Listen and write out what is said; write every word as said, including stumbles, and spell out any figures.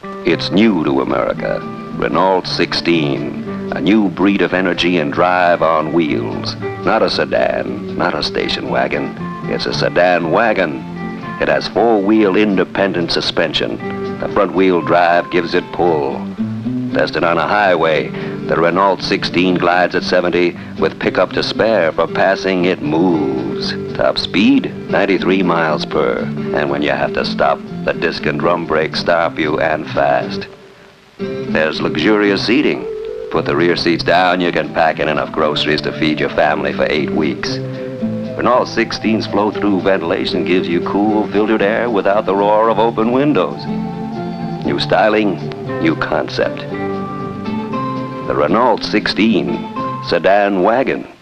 It's new to America. Renault sixteen. A new breed of energy and drive on wheels. Not a sedan, not a station wagon. It's a sedan wagon. It has four-wheel independent suspension. The front-wheel drive gives it pull. Tested on a highway, the Renault sixteen glides at seventy with pickup to spare for passing. It moves. Top speed, ninety-three miles per. And when you have to stop, the disc and drum brakes stop you, and fast. There's luxurious seating. Put the rear seats down, you can pack in enough groceries to feed your family for eight weeks. Renault sixteen's flow-through ventilation gives you cool, filtered air without the roar of open windows. New styling, new concept. The Renault sixteen Sedan Wagon.